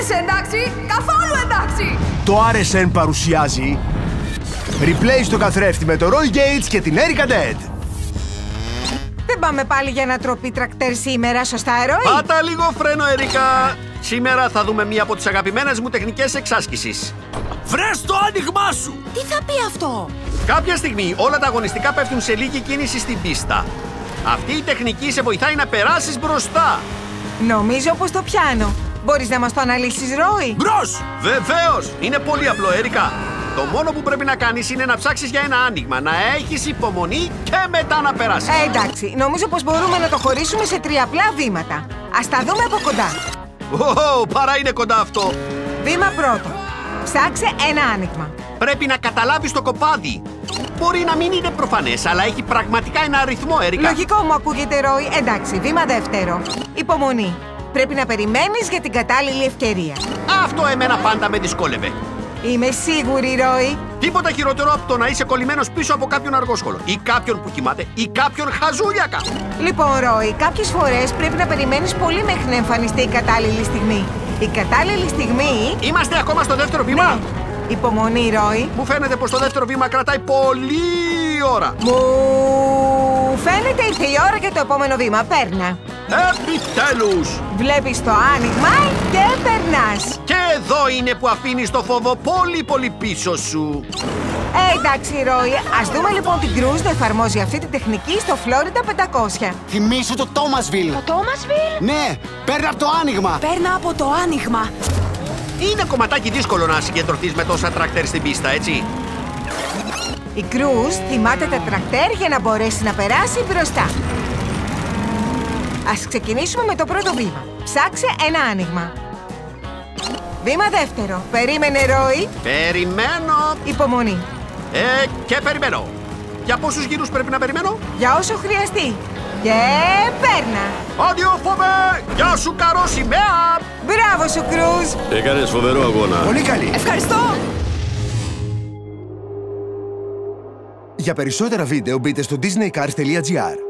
Είσαι εντάξει? Καθόλου εντάξει! Το RSN παρουσιάζει replay στο καθρέφτη με το Roy Gates και την Erica Dead. Δεν πάμε πάλι για ανατροπή τρακτέρ σήμερα, σωστά, Roy? Πάτα λίγο φρένο, Ερικα. Σήμερα θα δούμε μία από τις αγαπημένες μου τεχνικές εξάσκησης. Βρες το άνοιγμά σου! Τι θα πει αυτό? Κάποια στιγμή όλα τα αγωνιστικά πέφτουν σε λίγη κίνηση στην πίστα. Αυτή η τεχνική σε βοηθάει να περάσεις μπροστά. Νομίζω πως το πιάνω. Μπορείς να μας το αναλύσεις, Roy? Μπρος! Βεβαίως! Είναι πολύ απλό, Ερικα. Το μόνο που πρέπει να κάνεις είναι να ψάξεις για ένα άνοιγμα, να έχεις υπομονή και μετά να περάσεις. Εντάξει, νομίζω πως μπορούμε να το χωρίσουμε σε 3 απλά βήματα. Ας τα δούμε από κοντά. Παρά είναι κοντά αυτό. Βήμα πρώτο. Ψάξε ένα άνοιγμα. Πρέπει να καταλάβεις το κοπάδι. Μπορεί να μην είναι προφανές, αλλά έχει πραγματικά ένα αριθμό, Ερικα. Λογικό μου ακούγεται, Roy. Εντάξει, βήμα δεύτερο. Υπομονή. Πρέπει να περιμένεις για την κατάλληλη ευκαιρία. Αυτό εμένα πάντα με δυσκόλευε. Είμαι σίγουρη, Roy. Τίποτα χειρότερο από το να είσαι κολλημένος πίσω από κάποιον αργόσχολο ή κάποιον που κοιμάται ή κάποιον χαζούλιακα. Λοιπόν, Roy, κάποιες φορές πρέπει να περιμένεις πολύ μέχρι να εμφανιστεί η κατάλληλη στιγμή. Η κατάλληλη στιγμή... Είμαστε ακόμα στο δεύτερο βήμα. Ναι. Υπομονή, Roy. Μου φαίνεται πως το δεύτερο βήμα κρατάει πολλή ώρα. Μου φαίνεται ήρθε η ώρα για το επόμενο βήμα. Παίρνα. Επιτέλους! Βλέπεις το άνοιγμα και περνάς. Και εδώ είναι που αφήνεις το φόβο πολύ πίσω σου. Εντάξει, Roy. Ας δούμε λοιπόν την Cruise να εφαρμόζει αυτή τη τεχνική στο Florida 500. Θυμήσου το Thomasville. Το Thomasville? Ναι, παίρνα από το άνοιγμα. Παίρνα από το άνοιγμα. Είναι κομματάκι δύσκολο να συγκεντρωθείς με τόσα τρακτέρ στην πίστα, έτσι. Η Cruise θυμάται τα τρακτέρ για να μπορέσει να περάσει μπροστά. Ας ξεκινήσουμε με το πρώτο βήμα. Ψάξε ένα άνοιγμα. Βήμα δεύτερο. Περίμενε, Roy. Περιμένω. Υπομονή. Και περιμένω. Για πόσους γύρους πρέπει να περιμένω? Για όσο χρειαστεί. Και παίρνα. Αντίο φοβέ! Γεια σου καρό σημαία! Μπράβο σου, Cruise. Έκανες φοβερό αγώνα. Πολύ καλή. Ευχαριστώ! Για περισσότερα βίντεο μπείτε στο disneycars.gr.